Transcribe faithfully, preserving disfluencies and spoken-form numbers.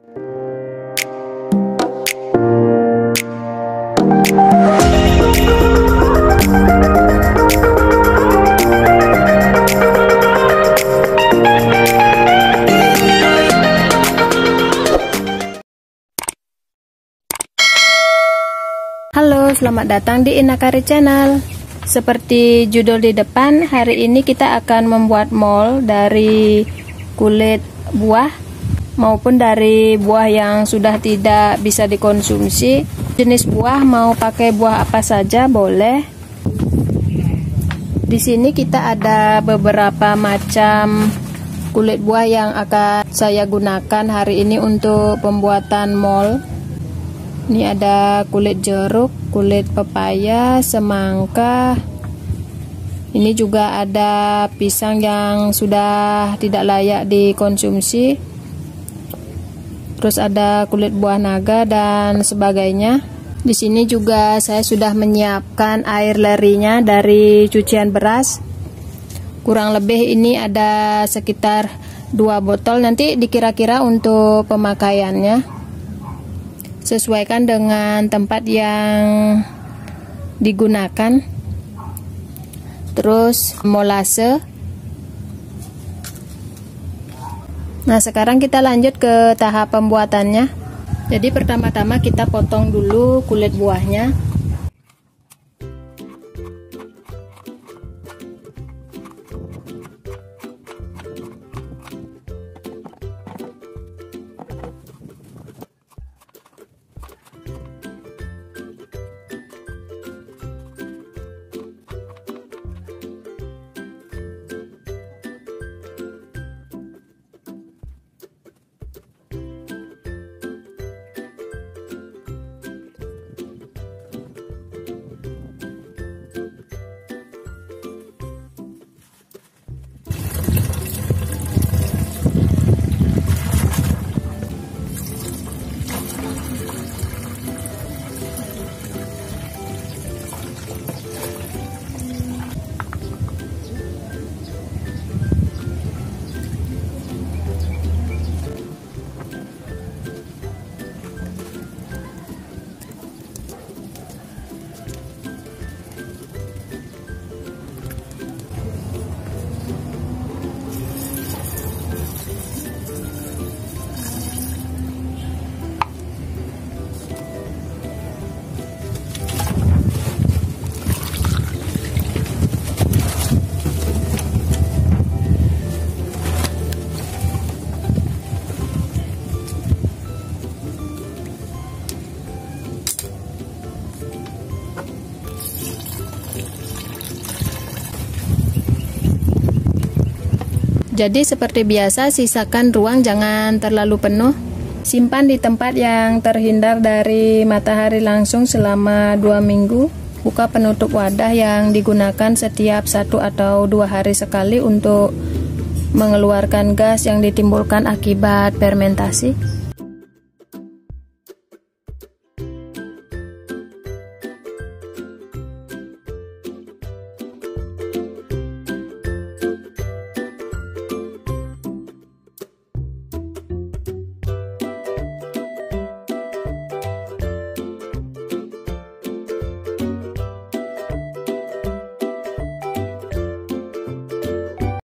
Halo, selamat datang di Inakari Channel. Seperti judul di depan, hari ini kita akan membuat mold dari kulit buah maupun dari buah yang sudah tidak bisa dikonsumsi. Jenis buah mau pakai buah apa saja boleh. Di sini kita ada beberapa macam kulit buah yang akan saya gunakan hari ini untuk pembuatan mold. Ini ada kulit jeruk, kulit pepaya, semangka. Ini juga ada pisang yang sudah tidak layak dikonsumsi. Terus ada kulit buah naga dan sebagainya. Di sini juga saya sudah menyiapkan air lerinya dari cucian beras. Kurang lebih ini ada sekitar dua botol. Nanti dikira-kira untuk pemakaiannya. Sesuaikan dengan tempat yang digunakan. Terus molase. Nah, sekarang kita lanjut ke tahap pembuatannya. Jadi pertama-tama kita potong dulu kulit buahnya. Jadi seperti biasa, sisakan ruang, jangan terlalu penuh. Simpan di tempat yang terhindar dari matahari langsung selama dua minggu. Buka penutup wadah yang digunakan setiap satu atau dua hari sekali untuk mengeluarkan gas yang ditimbulkan akibat fermentasi.